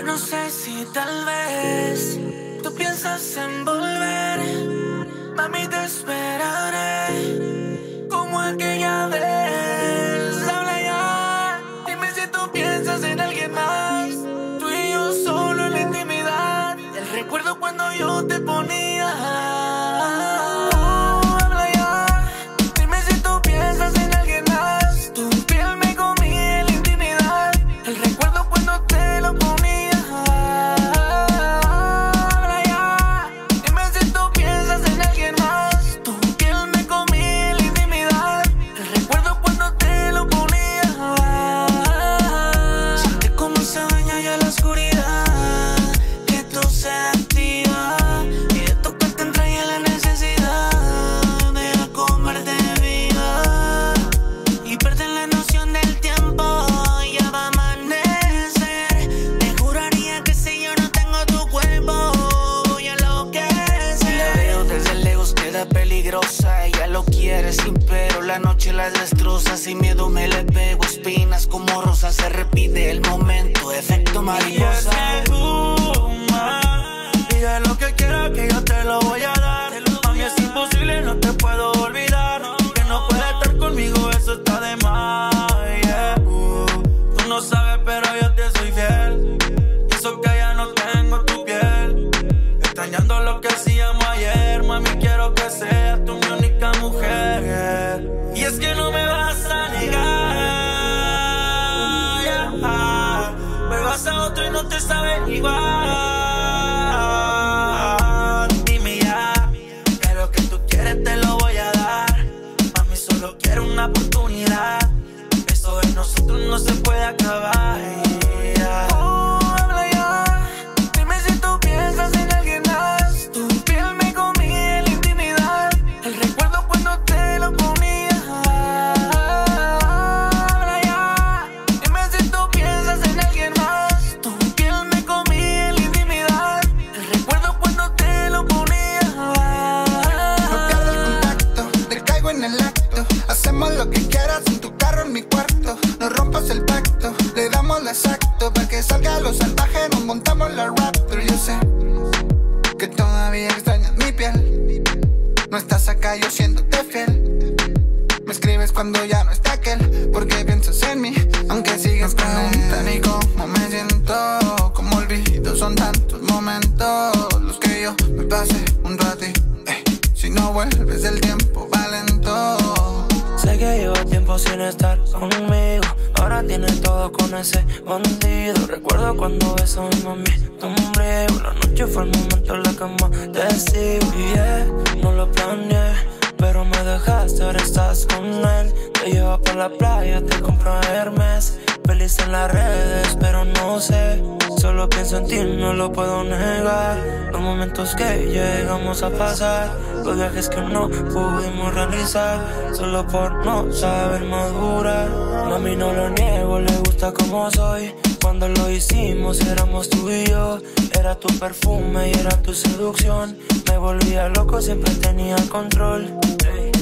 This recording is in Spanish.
no sé si tal vez tú piensas en volver. Mami, te esperaré como aquella vez. Habla ya, dime si tú piensas en alguien más. Tú y yo solo en la intimidad. El recuerdo cuando yo te ponía. Habla ya, dime si tú piensas en alguien más. Tu piel me comía en la intimidad. El recuerdo cuando te lo ponía. Ella lo quiere sin pero, la noche las destroza. Sin miedo me le pego, espinas como rosas. Se repite el momento, efecto mariposa. Diga lo que quiera que yo te lo voy a dar. Mami, es imposible, no te puedo olvidar. Que no puedes estar conmigo, eso está de más, yeah. Tú no sabes, pero yo te soy fiel. Eso que ya no tengo tu piel. Extrañando lo que hacíamos ayer. Mami, quiero que seas tú mi única mujer. Y es que no me vas a negar, yeah. Me vas a otro y no te sabes igual. Dime ya, que lo que tú quieres te lo voy a dar. Mami, solo quiero una oportunidad. Eso de nosotros no se puede acabar, yeah. Habla ya, dime si tú piensas en alguien más. Tu piel me comía en la intimidad. El recuerdo cuando te lo ponía. Habla ya, dime si tú piensas en alguien más. Tu piel me comía en la intimidad. El recuerdo cuando te lo ponía. No pierdo el contacto, te caigo en el acto. Hacemos lo que quieras en tu carro, en mi cuarto. No rompas el pacto, le damos el exacto. Para que salga lo salvaje nos montamos la Raptor. Yo sé que todavía extrañas mi piel. No estás acá yo siéndote fiel. Me escribes cuando ya no está aquel. Porque piensas en mí, aunque sigues con él. Ni cómo me siento, como olvido. Son tantos momentos los que yo me pasé un ratito. Si no vuelves el tiempo va lento. Sé que llevo tiempo sin estar conmigo. Ahora tienes todo con ese bandido. Recuerdo cuando beso a mi mami tu ombligo. La noche fue el momento en la cama te sigo. Y yeah, no lo planeé, pero me dejaste, ahora estás con él. Te llevo por la playa, te compro Hermes. Feliz en las redes, pero no sé. Solo pienso en ti, no lo puedo negar. Los momentos que llegamos a pasar, los viajes que no pudimos realizar, solo por no saber madurar. Mami, no lo niego, le gusta como soy. Cuando lo hicimos éramos tú y yo. Era tu perfume y era tu seducción. Me volvía loco, siempre tenía el control.